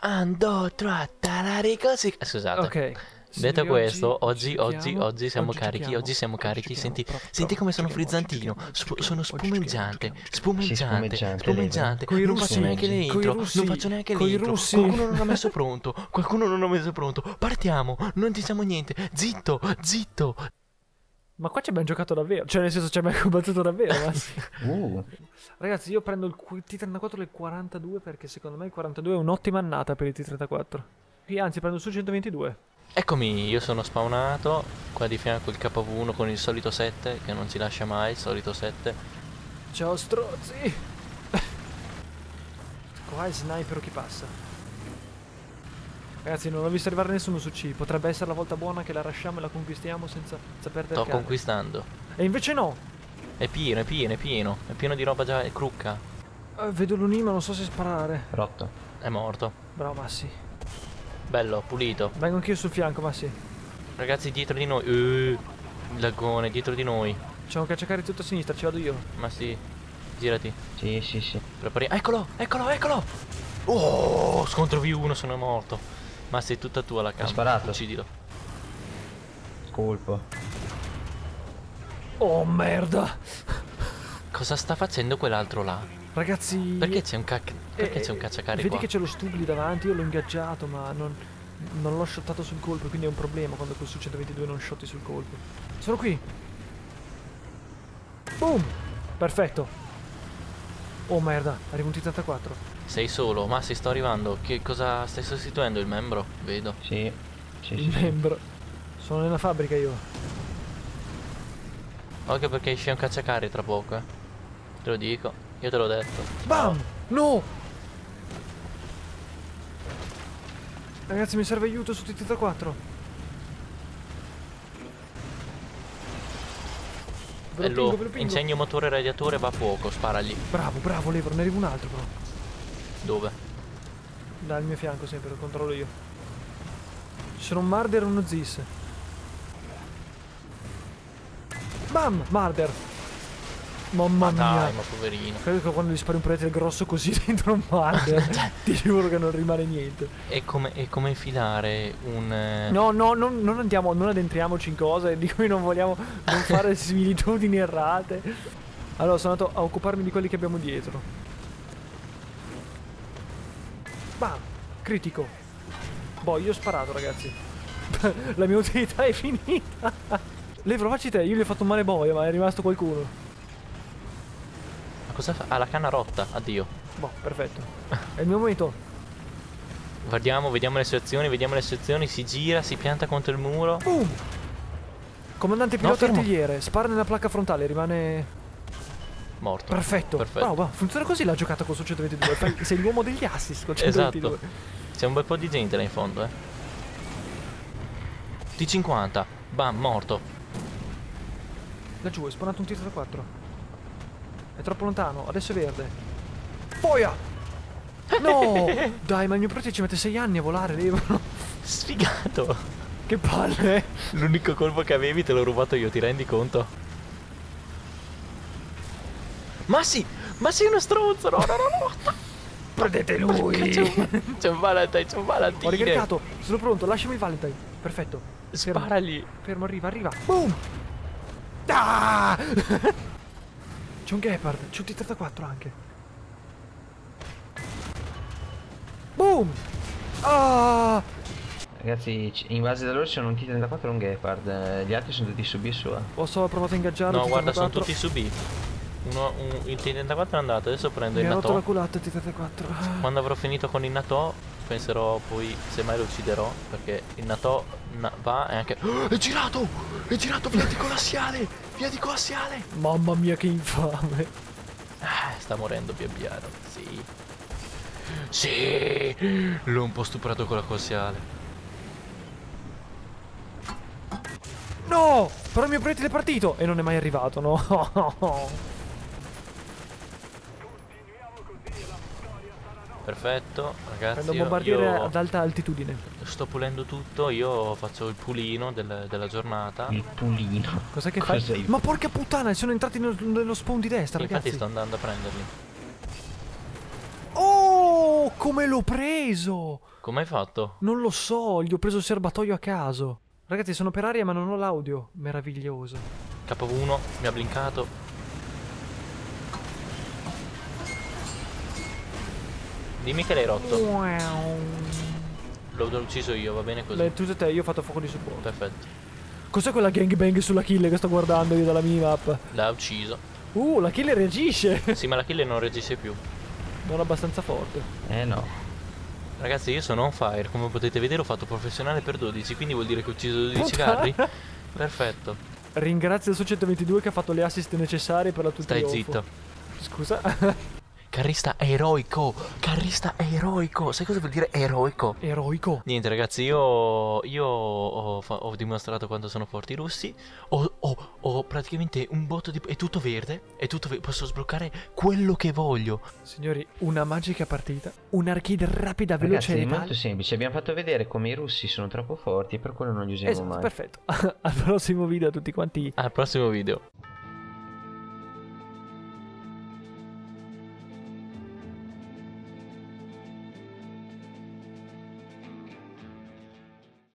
Ando, così. Scusate. Ok. Detto Sì, questo, oggi siamo oggi carichi, giochiamo, oggi siamo carichi. giochiamo, Senti, proprio, senti come sono giochiamo, frizzantino. Sono spumeggiante, spumeggiante, spumeggiante, spumeggiante. Coi Non russi, faccio neanche coi l'intro, russi, non faccio neanche coi l'intro. russi. Qualcuno non ha messo pronto, qualcuno non ha messo pronto. Partiamo, non diciamo niente. Zitto, zitto. Ma qua ci abbiamo giocato davvero. Cioè, nel senso, ci abbiamo combattuto davvero. Ma sì. Uh, Ragazzi, io prendo il T34 del 42 perché secondo me il 42 è un'ottima annata per il T34. Sì, anzi, prendo su 122. Eccomi, io sono spawnato. Qua di fianco il KV1 con il solito 7, che non si lascia mai, il solito 7. Ciao strozzi. Qua è sniper o chi passa. Ragazzi, non ho visto arrivare nessuno su C. Potrebbe essere la volta buona che la lasciamo e la conquistiamo senza perdere Sto carne. conquistando. E invece no. È pieno, è pieno, è pieno. È pieno di roba già crucca. Vedo l'Uni ma non so se sparare. rotto. È morto. Bravo Massi. Bello, pulito. Vengo anch'io sul fianco, Massi. Ragazzi, dietro di noi. Lagone, dietro di noi. C'è un cacciacari tutto a sinistra, ci vado io. Ma sì. Girati. Sì, sì, sì. Prepariamo. Eccolo, eccolo, eccolo. Oh, scontro V1, sono morto. Ma sei tutta tua la cam. Ha sparato. Uccidilo. Colpo. Oh merda. Cosa sta facendo quell'altro là? Ragazzi. Perché c'è un cacciacari vedi qua? che c'è lo Stubli davanti, io l'ho ingaggiato ma non l'ho shottato sul colpo, quindi è un problema quando col su 122 non shotti sul colpo. Sono qui. Boom. Perfetto. Oh merda, arriva un T-34. Sei solo, ma si sto arrivando. Che cosa stai sostituendo il membro? Vedo. Sì. Sì, Il sì. membro. Sono nella fabbrica io. Occhio perché esce un cacciacari tra poco, eh. Te lo dico, io te l'ho detto. Bam! No! Ragazzi, mi serve aiuto su T-34. Ve lo pingo. Insegno motore radiatore, va a fuoco, sparagli. Bravo, bravo, Levo, ne arriva un altro però. Dove? Dal mio fianco sempre, lo controllo io. Ci sono un Marder e uno Zis. Bam! Marder! Mamma mia! Dai, ma poverino. Credo che quando gli spari un proiettile grosso così dentro un Marder ti giuro che non rimane niente. È come infilare un... No, non andiamo, non addentriamoci in cose di cui non vogliamo non fare similitudini errate. Allora, sono andato a occuparmi di quelli che abbiamo dietro. Bam! Critico. Boh, io ho sparato, ragazzi. La mia utilità è finita. Levro, facci te, io gli ho fatto un male boia, ma è rimasto qualcuno. Ma cosa fa? Ah, la canna rotta, addio. Boh, perfetto. È il mio momento. Guardiamo, vediamo le sue azioni, si gira, si pianta contro il muro. Boom! Comandante pilota fermo. artigliere, spara nella placca frontale, rimane... Morto. Perfetto. Perfetto. Bravo, funziona così la giocata con su 122. Sei l'uomo degli assist con 122. Esatto. C'è un bel po' di gente là in fondo, eh. T50. Bam, morto. Laggiù è spawnato un T-34. È troppo lontano, adesso è verde. Boia! No! Dai, ma il mio prote ci mette 6 anni a volare, Levo. Sfigato. Che palle! L'unico colpo che avevi te l'ho rubato io, ti rendi conto? Ma sì uno stronzo, no. Prendete lui! C'è un Valentine, Ho ricaricato, sono pronto, lasciami il Valentine. Perfetto. Sparagli. Fermo, arriva. Boom! Ah! C'è un Gepard, c'è un T-34 anche. Boom! Ah! Ragazzi, in base da loro c'è un T-34 e un Gepard. Gli altri sono tutti su B e su A. Ho provato a ingaggiarlo. No, guarda, sono T-34. tutti su B. Il T-34 è andato, adesso prendo Mi il ha rotto la NATO. culata il T-34. Quando avrò finito con il NATO, penserò poi, semmai lo ucciderò, perché il NATO va e anche... Oh, è girato, via di coassiale. Mamma mia che infame. Sta morendo pian piano, sì, l'ho un po' stuprato con la coassiale. No! Però il mio proiettile è partito e non è mai arrivato, no? Perfetto, ragazzi, Prendo un bombardiere io ad alta altitudine. sto pulendo tutto, io faccio il pulino della giornata. Il pulino. Cos'è che fai? Cos'è il- Ma porca puttana, sono entrati nello spawn di destra, Infatti ragazzi. sto andando a prenderli. Oh! Come l'ho preso? Come hai fatto? Non lo so, gli ho preso il serbatoio a caso. Ragazzi, sono per aria ma non ho l'audio. Meraviglioso. KV1 mi ha blinkato. Dimmi che l'hai rotto. Wow. L'ho ucciso io, va bene così. Beh, tu e te, io ho fatto fuoco di supporto. Perfetto. Cos'è quella gangbang sulla kill che sto guardando io dalla minimap? L'ha ucciso. La kill reagisce. Sì, ma la kill non reagisce più. Non abbastanza forte. No. Ragazzi, io sono on fire. Come potete vedere ho fatto professionale per 12. Quindi vuol dire che ho ucciso 12 Puttana. carri. Perfetto. Ringrazio il suo 122 che ha fatto le assist necessarie per la tua Stai trionfo. zitto. Scusa. Carrista eroico. Carrista eroico. Sai cosa vuol dire eroico? Eroico. Niente ragazzi, io ho dimostrato quanto sono forti i russi. Ho praticamente un botto di... È tutto verde. Posso sbloccare quello che voglio. Signori, una magica partita. Un'arcade rapida, veloce Ragazzi, e è letale. molto semplice. Abbiamo fatto vedere come i russi sono troppo forti e per quello non li usiamo Esatto, mai. perfetto. Al prossimo video a tutti quanti. Al prossimo video.